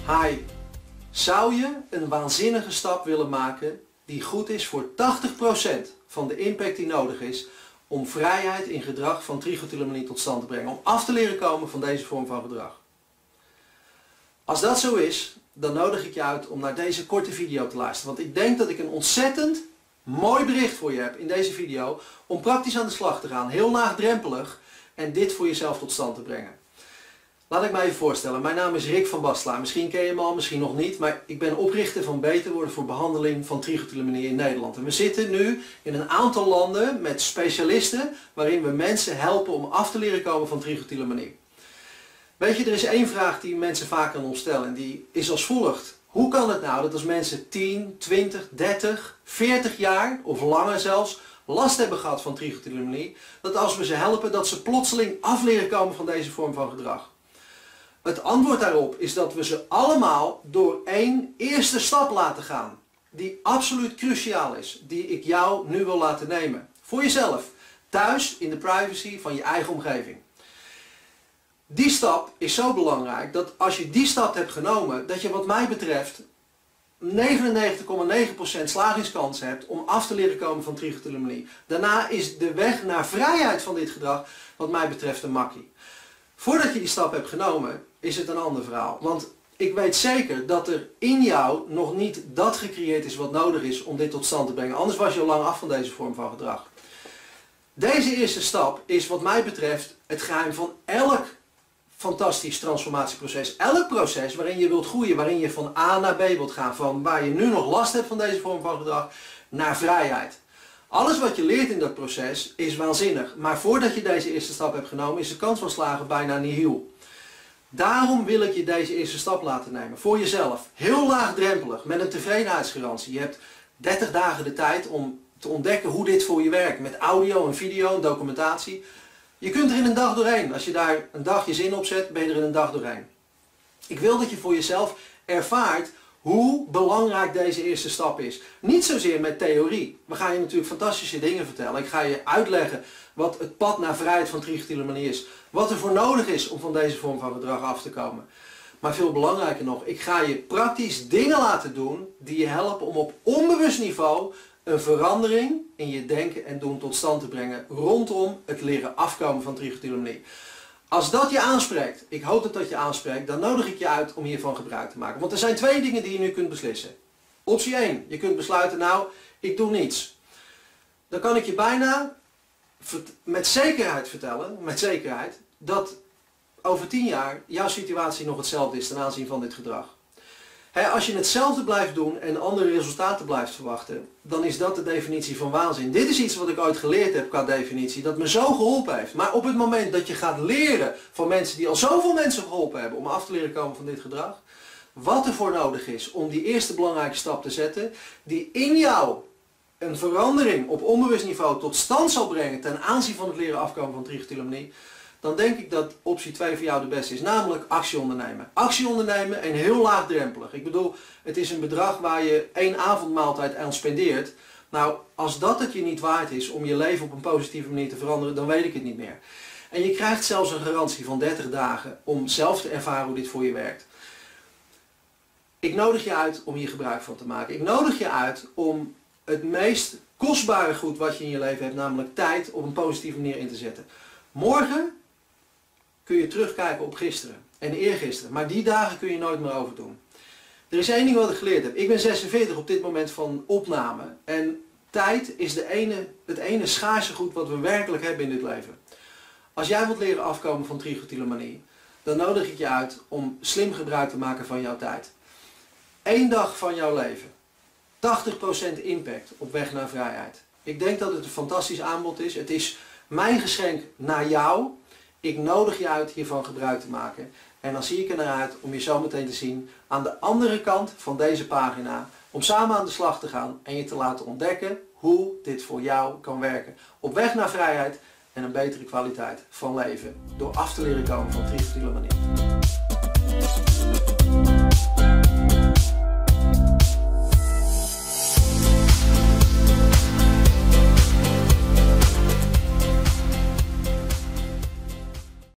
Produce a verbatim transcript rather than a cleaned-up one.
Hi, zou je een waanzinnige stap willen maken die goed is voor tachtig procent van de impact die nodig is om vrijheid in gedrag van trichotillomanie tot stand te brengen, om af te leren komen van deze vorm van gedrag? Als dat zo is, dan nodig ik je uit om naar deze korte video te luisteren, want ik denk dat ik een ontzettend mooi bericht voor je heb in deze video om praktisch aan de slag te gaan, heel laagdrempelig, en dit voor jezelf tot stand te brengen. Laat ik me even voorstellen, mijn naam is Rick van Bastelaar. Misschien ken je me al, misschien nog niet, maar ik ben oprichter van Beter Worden voor behandeling van trichotillomanie in Nederland. En we zitten nu in een aantal landen met specialisten waarin we mensen helpen om af te leren komen van trichotillomanie. Weet je, er is één vraag die mensen vaak aan ons stellen en die is als volgt. Hoe kan het nou dat als mensen tien, twintig, dertig, veertig jaar of langer zelfs last hebben gehad van trichotillomanie, dat als we ze helpen dat ze plotseling af leren komen van deze vorm van gedrag? Het antwoord daarop is dat we ze allemaal door één eerste stap laten gaan. Die absoluut cruciaal is. Die ik jou nu wil laten nemen. Voor jezelf. Thuis in de privacy van je eigen omgeving. Die stap is zo belangrijk dat als je die stap hebt genomen, dat je wat mij betreft negenennegentig komma negen procent slagingskans hebt om af te leren komen van trichotillomanie. Daarna is de weg naar vrijheid van dit gedrag wat mij betreft een makkie. Voordat je die stap hebt genomen, is het een ander verhaal. Want ik weet zeker dat er in jou nog niet dat gecreëerd is wat nodig is om dit tot stand te brengen. Anders was je al lang af van deze vorm van gedrag. Deze eerste stap is wat mij betreft het geheim van elk fantastisch transformatieproces. Elk proces waarin je wilt groeien, waarin je van A naar B wilt gaan. Van waar je nu nog last hebt van deze vorm van gedrag, naar vrijheid. Alles wat je leert in dat proces is waanzinnig. Maar voordat je deze eerste stap hebt genomen, is de kans van slagen bijna nihil. Daarom wil ik je deze eerste stap laten nemen. Voor jezelf. Heel laagdrempelig. Met een tevredenheidsgarantie. Je hebt dertig dagen de tijd om te ontdekken hoe dit voor je werkt. Met audio en video en documentatie. Je kunt er in een dag doorheen. Als je daar een dag je zin op zet, ben je er in een dag doorheen. Ik wil dat je voor jezelf ervaart hoe belangrijk deze eerste stap is. Niet zozeer met theorie. We gaan je natuurlijk fantastische dingen vertellen. Ik ga je uitleggen wat het pad naar vrijheid van trichotillomanie is. Wat er voor nodig is om van deze vorm van gedrag af te komen. Maar veel belangrijker nog, ik ga je praktisch dingen laten doen die je helpen om op onbewust niveau een verandering in je denken en doen tot stand te brengen rondom het leren afkomen van trichotillomanie. Als dat je aanspreekt, ik hoop dat dat je aanspreekt, dan nodig ik je uit om hiervan gebruik te maken. Want er zijn twee dingen die je nu kunt beslissen. Optie één, je kunt besluiten, nou, ik doe niets. Dan kan ik je bijna met zekerheid vertellen, met zekerheid, dat over tien jaar jouw situatie nog hetzelfde is ten aanzien van dit gedrag. He, als je hetzelfde blijft doen en andere resultaten blijft verwachten, dan is dat de definitie van waanzin. Dit is iets wat ik ooit geleerd heb qua definitie, dat me zo geholpen heeft. Maar op het moment dat je gaat leren van mensen die al zoveel mensen geholpen hebben om af te leren komen van dit gedrag, wat er voor nodig is om die eerste belangrijke stap te zetten, die in jou een verandering op onbewust niveau tot stand zal brengen ten aanzien van het leren afkomen van trichotillomanie, dan denk ik dat optie twee voor jou de beste is, namelijk actie ondernemen. Actie ondernemen en heel laagdrempelig. Ik bedoel, het is een bedrag waar je één avondmaaltijd aan spendeert. Nou, als dat het je niet waard is om je leven op een positieve manier te veranderen, dan weet ik het niet meer. En je krijgt zelfs een garantie van dertig dagen om zelf te ervaren hoe dit voor je werkt. Ik nodig je uit om hier gebruik van te maken. Ik nodig je uit om het meest kostbare goed wat je in je leven hebt, namelijk tijd, op een positieve manier in te zetten. Morgen kun je terugkijken op gisteren en eergisteren, maar die dagen kun je nooit meer overdoen. Er is één ding wat ik geleerd heb. Ik ben zesenveertig op dit moment van opname en tijd is de ene, het ene schaarse goed wat we werkelijk hebben in dit leven. Als jij wilt leren afkomen van trichotillomanie, dan nodig ik je uit om slim gebruik te maken van jouw tijd. Eén dag van jouw leven. tachtig procent impact op weg naar vrijheid. Ik denk dat het een fantastisch aanbod is. Het is mijn geschenk naar jou. Ik nodig je uit hiervan gebruik te maken. En dan zie ik er naar uit om je zo meteen te zien aan de andere kant van deze pagina. Om samen aan de slag te gaan en je te laten ontdekken hoe dit voor jou kan werken. Op weg naar vrijheid en een betere kwaliteit van leven. Door af te leren komen van trichotillomanie.